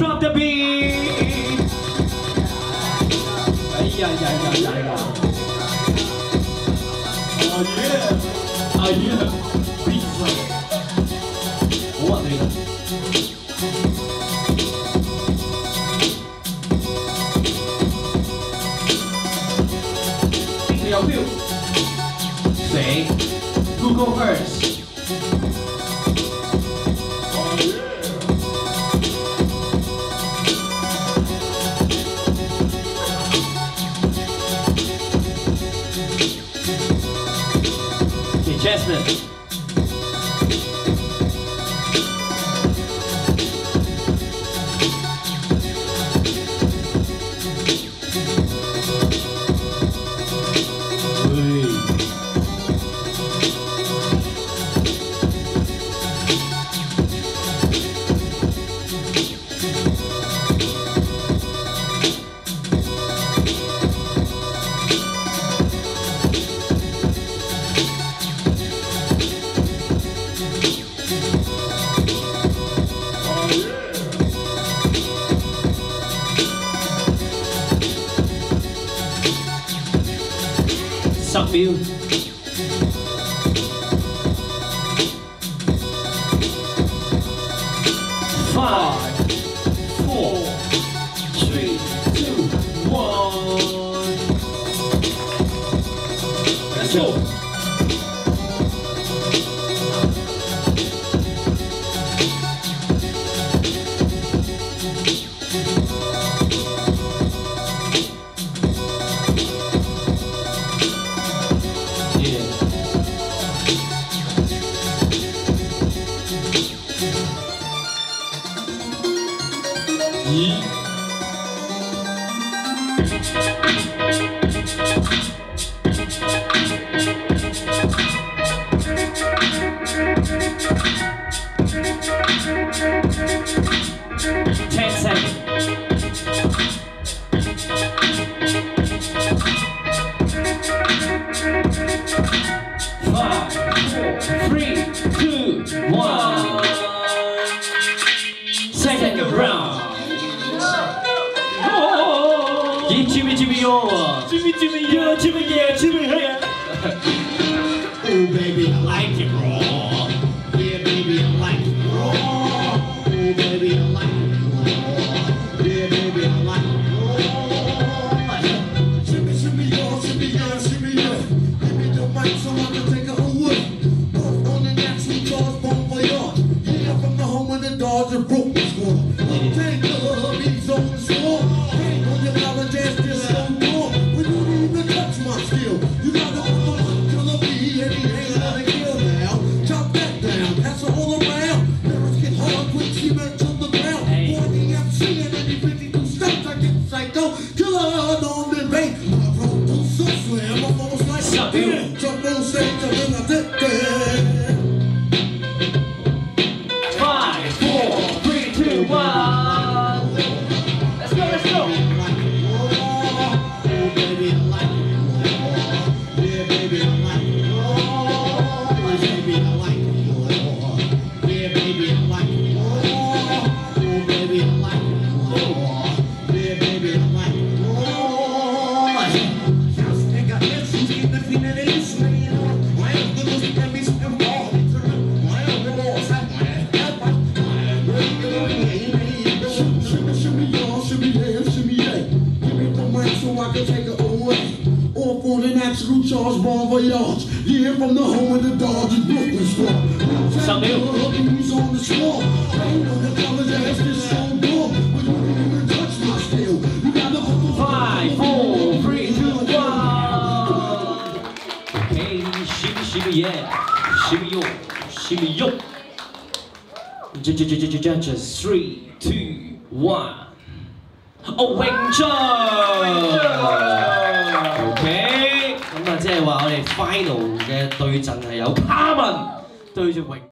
Drop the beat！ 哎呀！啊耶 ！Beat 好啊，你嘅。邊個有 feel？ 誰 ？Who go first？ Jasmine. Some view. Five, 4, 3, 2, 1. Let's go. Jimmy. Oh baby, I like it raw. Yeah, baby, I like it raw. Oh baby, I like it raw. Yeah, baby, I like it raw. Shimmy, yeah. Give me the mic so I can take it away. Both on the natural dogs, bon voyage. Yeah, from the home of the dogs and broke the score. Take the beats on the score. Ain't on your apologize, just so more. When you don't even touch my skill, you got to kill a bee and he ain't gonna kill now. Chop that down, pass it all around. Lyrics get hard, quick cement to the ground. For the MC and any 52 steps, I get psycho. Killer on the bass. My producer slam, I'm almost like a jump on stage, and then I did that. 5, 4, 3, 2, 1. Let's go. Absolute charge, bon voyage. Yeah, from the home of the dogs and Brooklyn squad. Something on the score. Ain't on the college ass this song door. But you didn't even touch my skill. You got the 5, 4, 3, 2, 1. Okay, shimmy, yeah. Shimmy yo. Judges, 3, 2, 1. Oh, Wingchun. Okay. 咁啊，即係話我哋 final 嘅對陣係有卡文對住榮。